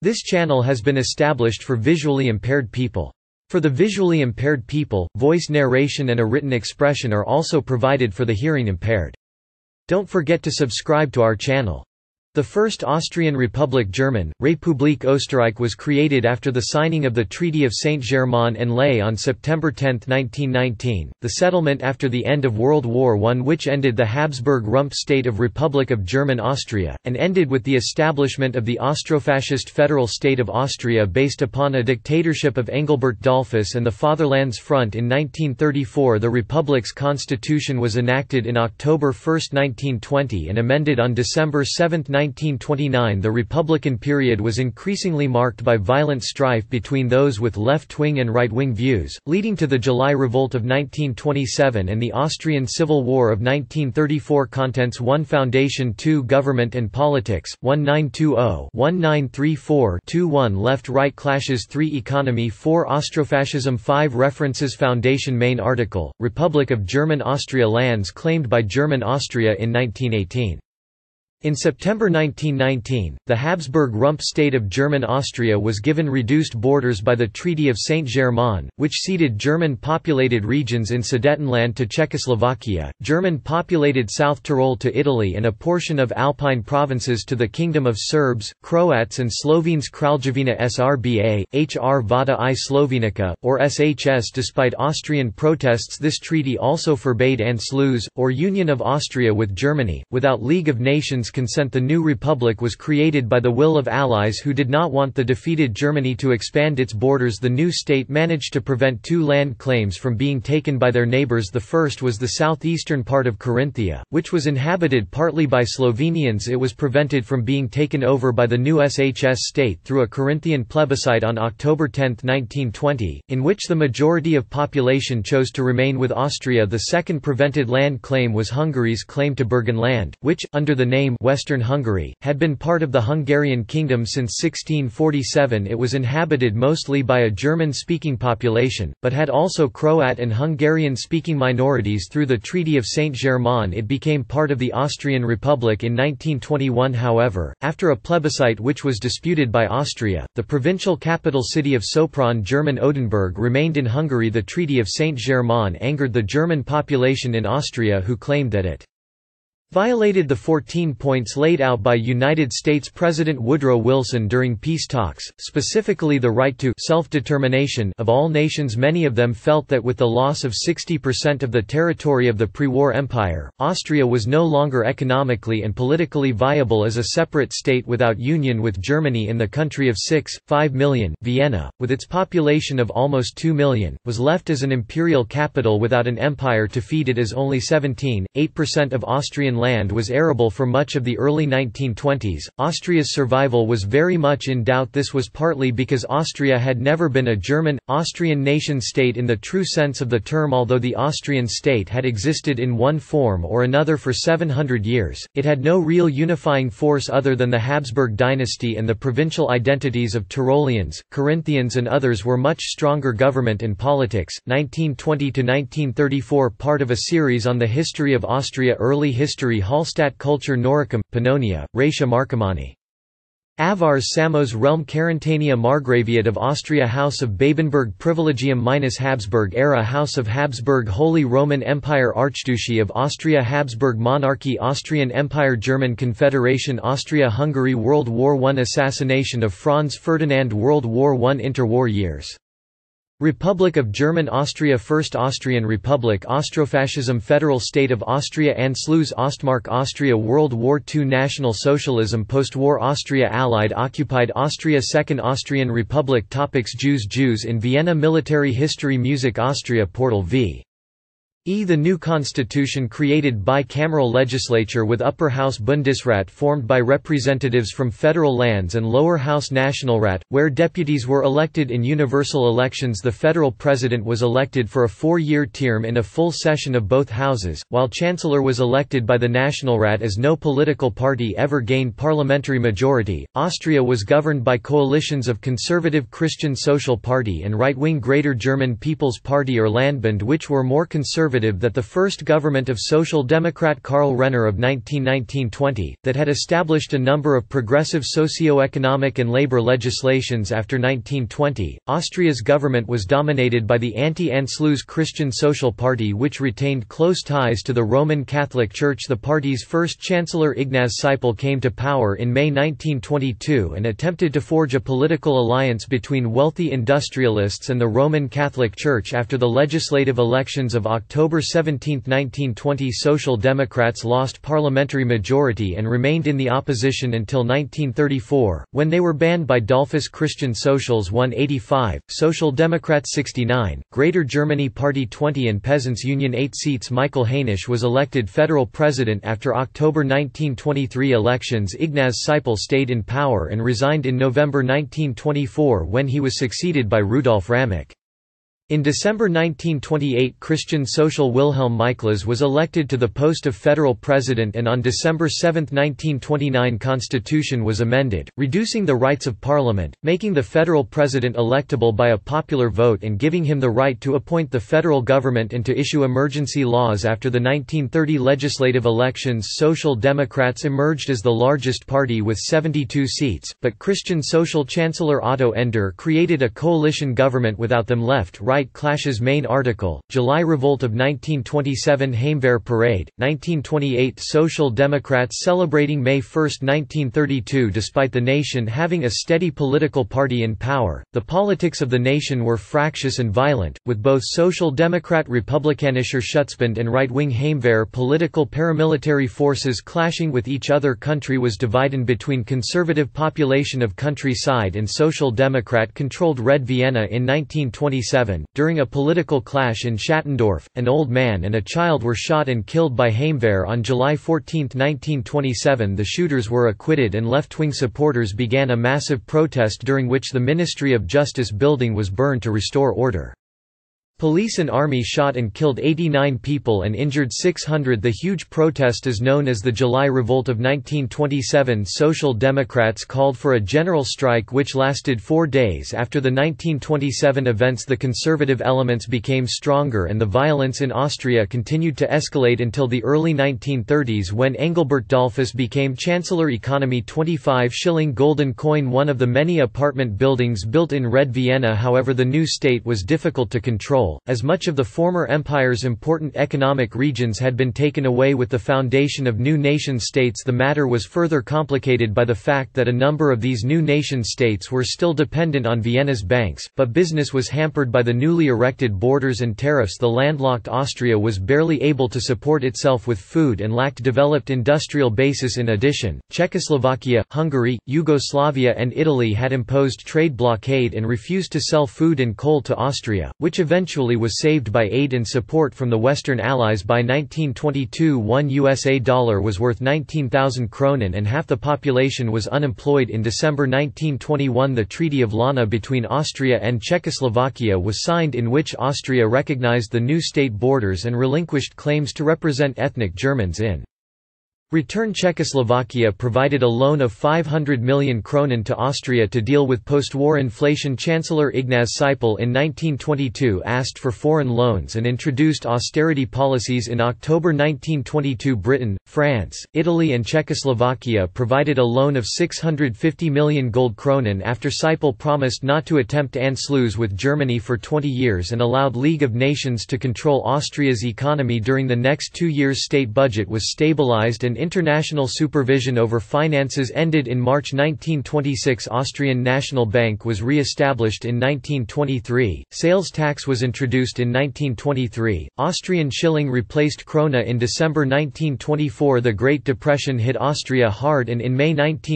This channel has been established for visually impaired people. For the visually impaired people, voice narration and a written expression are also provided for the hearing impaired. Don't forget to subscribe to our channel. The first Austrian Republic German, Republik Österreich, was created after the signing of the Treaty of Saint-Germain-en-Laye on September 10, 1919, the settlement after the end of World War I which ended the Habsburg-Rump state of Republic of German Austria, and ended with the establishment of the Austrofascist Federal State of Austria based upon a dictatorship of Engelbert Dollfuss and the Fatherlands Front. In 1934 the Republic's constitution was enacted in October 1, 1920 and amended on December 7, 1929. The Republican period was increasingly marked by violent strife between those with left-wing and right-wing views, leading to the July Revolt of 1927 and the Austrian Civil War of 1934. Contents: 1 Foundation, 2 Government and Politics, 1920-1934, 2-1 Left-Right Clashes, 3 Economy, 4 Austrofascism, 5 References. Foundation. Main article: Republic of German Austria. Lands claimed by German Austria in 1918. In September 1919, the Habsburg-Rump state of German Austria was given reduced borders by the Treaty of Saint-Germain, which ceded German-populated regions in Sudetenland to Czechoslovakia, German-populated South Tyrol to Italy and a portion of Alpine provinces to the Kingdom of Serbs, Croats and Slovenes. Kraljevina Srba, Hrvata I Slovenica, or SHS. Despite Austrian protests, this treaty also forbade Anschluss, or Union of Austria with Germany, without League of Nations consent. The new republic was created by the will of allies who did not want the defeated Germany to expand its borders. The new state managed to prevent 2 land claims from being taken by their neighbors. The first was the southeastern part of Carinthia, which was inhabited partly by Slovenians. It was prevented from being taken over by the new SHS state through a Carinthian plebiscite on October 10, 1920, in which the majority of population chose to remain with Austria. The second prevented land claim was Hungary's claim to Burgenland, which, under the name Western Hungary, had been part of the Hungarian kingdom since 1647. It was inhabited mostly by a German-speaking population, but had also Croat and Hungarian-speaking minorities. Through the Treaty of Saint-Germain it became part of the Austrian Republic in 1921. However, after a plebiscite which was disputed by Austria, the provincial capital city of Sopron, German Odenburg, remained in Hungary. The Treaty of Saint-Germain angered the German population in Austria, who claimed that it violated the 14 points laid out by United States President Woodrow Wilson during peace talks, specifically the right to self-determination of all nations. Many of them felt that with the loss of 60% of the territory of the pre-war empire, Austria was no longer economically and politically viable as a separate state without union with Germany. In the country of 6.5 million, Vienna, with its population of almost 2 million, was left as an imperial capital without an empire to feed it, as only 17.8% of Austrian land was arable for much of the early 1920s. Austria's survival was very much in doubt. This was partly because Austria had never been a German, Austrian nation-state in the true sense of the term. Although the Austrian state had existed in one form or another for 700 years, it had no real unifying force other than the Habsburg dynasty, and the provincial identities of Tyroleans, Carinthians and others were much stronger. Government and politics, 1920–1934. Part of a series on the history of Austria. Early history. Hallstatt Culture. Noricum, Pannonia, Raetia Marcomanni. Avars Samos Realm Carantania Margraviate of Austria House of Babenberg Privilegium minus Habsburg Era House of Habsburg Holy Roman Empire Archduchy of Austria Habsburg Monarchy Austrian Empire German Confederation Austria-Hungary World War I Assassination of Franz Ferdinand World War I Interwar years. Republic of German Austria First Austrian Republic Austrofascism Federal State of Austria Anschluss Ostmark Austria World War II National Socialism Postwar Austria Allied Occupied Austria Second Austrian Republic Topics Jews in Vienna Military History Music Austria Portal v. The new constitution created bicameral legislature with upper house Bundesrat formed by representatives from federal lands and lower house Nationalrat, where deputies were elected in universal elections. The federal president was elected for a 4-year term in a full session of both houses, while chancellor was elected by the Nationalrat. As no political party ever gained parliamentary majority, Austria was governed by coalitions of conservative Christian Social Party and right-wing Greater German People's Party or Landbund, which were more conservative conservative that the first government of Social Democrat Karl Renner of 1919–20, that had established a number of progressive socio-economic and labor legislations after 1920. Austria's government was dominated by the anti-Anschluss Christian Social Party, which retained close ties to the Roman Catholic Church. The party's first chancellor Ignaz Seipel came to power in May 1922 and attempted to forge a political alliance between wealthy industrialists and the Roman Catholic Church. After the legislative elections of October 17, 1920, Social Democrats lost parliamentary majority and remained in the opposition until 1934, when they were banned by Dollfuss. Christian Socials won 85, Social Democrats 69, Greater Germany Party 20 and Peasants' Union 8 seats. Michael Hainisch was elected federal president after October 1923 elections. Ignaz Seipel stayed in power and resigned in November 1924 when he was succeeded by Rudolf Ramich. In December 1928, Christian Social Wilhelm Miklas was elected to the post of federal president, and on December 7, 1929, Constitution was amended, reducing the rights of Parliament, making the federal president electable by a popular vote and giving him the right to appoint the federal government and to issue emergency laws. After the 1930 legislative elections, Social Democrats emerged as the largest party with 72 seats, but Christian Social Chancellor Otto Ender created a coalition government without them. Left-right clashes. Main article, July Revolt of 1927, Heimwehr Parade, 1928. Social Democrats celebrating May 1, 1932. Despite the nation having a steady political party in power, the politics of the nation were fractious and violent, with both Social Democrat Republikanischer Schutzbund and right-wing Heimwehr political paramilitary forces clashing with each other. Country was divided between conservative population of countryside and Social Democrat-controlled Red Vienna in 1927. During a political clash in Schattendorf, an old man and a child were shot and killed by Heimwehr. On July 14, 1927, the shooters were acquitted and left-wing supporters began a massive protest during which the Ministry of Justice building was burned to restore order. Police and army shot and killed 89 people and injured 600. The huge protest is known as the July Revolt of 1927. Social Democrats called for a general strike which lasted 4 days. After the 1927 events, the conservative elements became stronger and the violence in Austria continued to escalate until the early 1930s when Engelbert Dollfuss became Chancellor. Economy 25 shilling golden coin, one of the many apartment buildings built in Red Vienna. However, the new state was difficult to control, as much of the former empire's important economic regions had been taken away with the foundation of new nation-states. The matter was further complicated by the fact that a number of these new nation-states were still dependent on Vienna's banks, but business was hampered by the newly erected borders and tariffs. The landlocked Austria was barely able to support itself with food and lacked developed industrial basis. In addition, Czechoslovakia, Hungary, Yugoslavia and Italy had imposed trade blockade and refused to sell food and coal to Austria, which eventually was saved by aid and support from the Western Allies. By 1922, $1 US was worth 19,000 kronen and half the population was unemployed. In December 1921, the Treaty of Lana between Austria and Czechoslovakia was signed, in which Austria recognized the new state borders and relinquished claims to represent ethnic Germans in return. Czechoslovakia provided a loan of 500 million kronen to Austria to deal with post-war inflation. Chancellor Ignaz Seipel in 1922 asked for foreign loans and introduced austerity policies. In October 1922, Britain, France, Italy and Czechoslovakia provided a loan of 650 million gold kronen after Seipel promised not to attempt Anschluss with Germany for 20 years and allowed League of Nations to control Austria's economy. During the next 2 years, state budget was stabilized and international supervision over finances ended. In March 1926, Austrian National Bank was re-established. In 1923, sales tax was introduced. In 1923, Austrian shilling replaced krona. In December 1924, the Great Depression hit Austria hard, and in May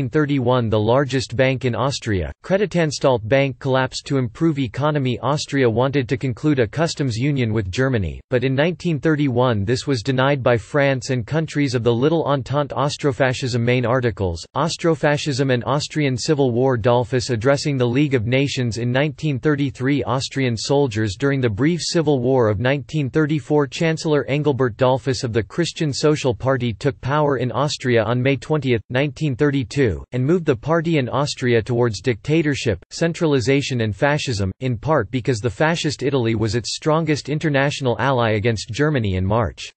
1931 the largest bank in Austria, Creditanstalt Bank, collapsed. To improve economy, Austria wanted to conclude a customs union with Germany, but in 1931 this was denied by France and countries of the Little Entente Austrofascism. Main articles, Austrofascism and Austrian Civil War. Dollfuss addressing the League of Nations in 1933. Austrian soldiers during the brief Civil War of 1934. Chancellor Engelbert Dollfuss of the Christian Social Party took power in Austria on May 20, 1932, and moved the party in Austria towards dictatorship, centralization and fascism, in part because the Fascist Italy was its strongest international ally against Germany in March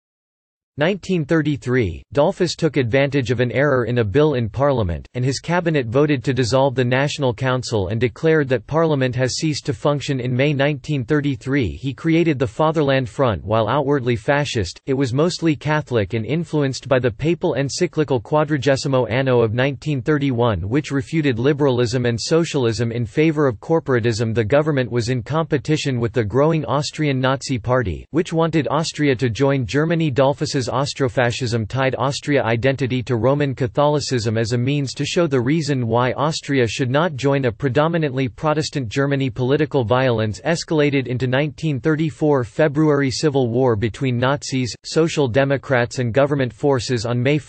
1933, Dollfuss took advantage of an error in a bill in Parliament, and his cabinet voted to dissolve the National Council and declared that Parliament has ceased to function. In May 1933 he created the Fatherland Front. While outwardly fascist, it was mostly Catholic and influenced by the papal encyclical Quadragesimo Anno of 1931, which refuted liberalism and socialism in favor of corporatism. The government was in competition with the growing Austrian Nazi Party, which wanted Austria to join Germany. Dollfuss's Austrofascism tied Austria identity to Roman Catholicism as a means to show the reason why Austria should not join a predominantly Protestant Germany. Political violence escalated into 1934 February civil war between Nazis, Social Democrats and government forces. On May 1,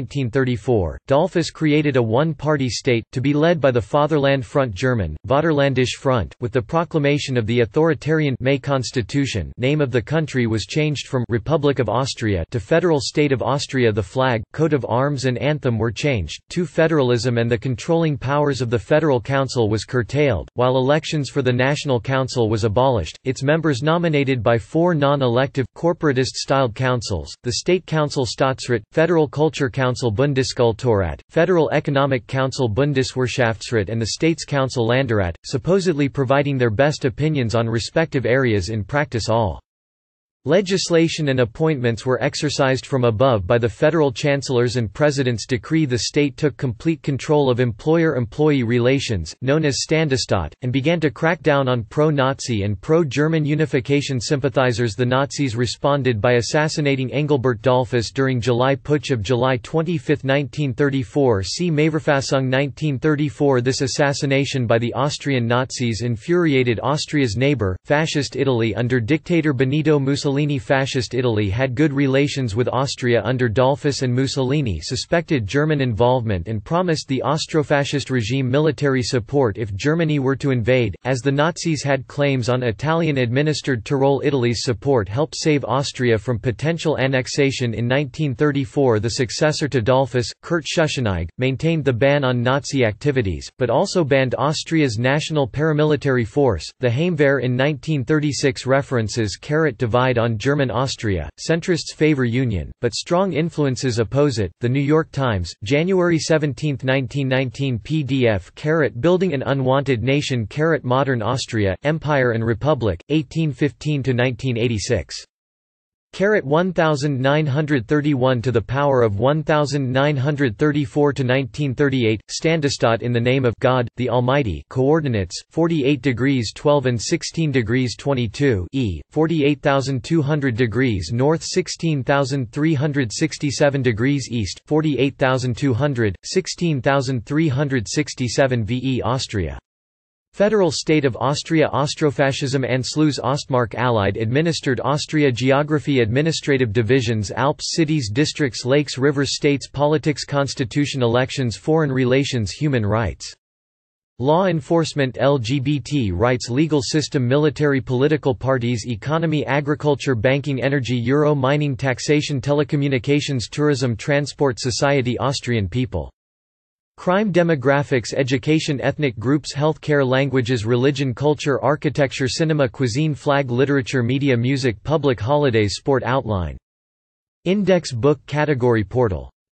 1934, Dollfuss created a one-party state, to be led by the Fatherland Front German, Vaterländische Front, with the proclamation of the authoritarian May Constitution. Name of the country was changed from Republic of Austria to Federal State of Austria. The flag, coat of arms and anthem were changed to federalism, and the controlling powers of the Federal Council was curtailed, while elections for the National Council was abolished, its members nominated by four non-elective, corporatist-styled councils, the State Council Staatsrat, Federal Culture Council Bundeskulturrat, Federal Economic Council Bundeswirtschaftsrat and the States Council Landerat, supposedly providing their best opinions on respective areas. In practice all legislation and appointments were exercised from above by the federal chancellors and president's decree. The state took complete control of employer-employee relations, known as Ständestaat, and began to crack down on pro-Nazi and pro-German unification sympathizers. The Nazis responded by assassinating Engelbert Dollfuss during July Putsch of July 25, 1934. See Maiverfassung 1934. This assassination by the Austrian Nazis infuriated Austria's neighbour, Fascist Italy under dictator Benito Mussolini. Fascist Italy had good relations with Austria under Dollfuss, and Mussolini suspected German involvement and promised the Austrofascist regime military support if Germany were to invade. As the Nazis had claims on Italian-administered Tyrol, Italy's support helped save Austria from potential annexation. In 1934, the successor to Dollfuss, Kurt Schuschnigg, maintained the ban on Nazi activities, but also banned Austria's national paramilitary force, the Heimwehr. In 1936, references divide on German Austria, centrists favor union, but strong influences oppose it. The New York Times, January 17, 1919. PDF Building an Unwanted Nation. Modern Austria, Empire and Republic, 1815–1986. 1931 to the power of 1934 to 1938. Ständestaat in the name of God, the Almighty. Coordinates: 48 degrees 12 and 16 degrees 22 E, 48,200 degrees north, 16,367 degrees east, 48,200, 16,367 VE. Austria. Federal State of Austria. Austrofascism. Anschluss. Ostmark. Allied administered Austria. Geography. Administrative divisions. Alps. Cities. Districts. Lakes. Rivers. States. Politics. Constitution. Elections. Foreign relations. Human rights. Law enforcement. LGBT rights. Legal system. Military. Political parties. Economy. Agriculture. Banking. Energy. Euro. Mining. Taxation. Telecommunications. Tourism. Transport. Society. Austrian people. Crime. Demographics. Education. Ethnic groups. Healthcare. Languages. Religion. Culture. Architecture. Cinema. Cuisine. Flag. Literature. Media. Music. Public holidays. Sport. Outline. Index book category portal.